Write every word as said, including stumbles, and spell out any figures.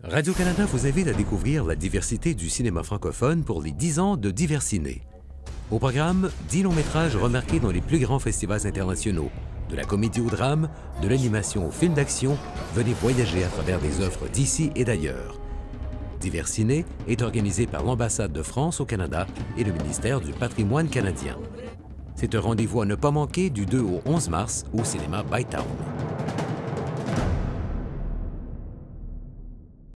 Radio-Canada vous invite à découvrir la diversité du cinéma francophone pour les dix ans de Diversiné. Au programme, dix longs-métrages remarqués dans les plus grands festivals internationaux. De la comédie au drame, de l'animation au film d'action, venez voyager à travers des œuvres d'ici et d'ailleurs. Diversiné est organisé par l'Ambassade de France au Canada et le ministère du Patrimoine canadien. C'est un rendez-vous à ne pas manquer du deux au onze mars au cinéma Bytown.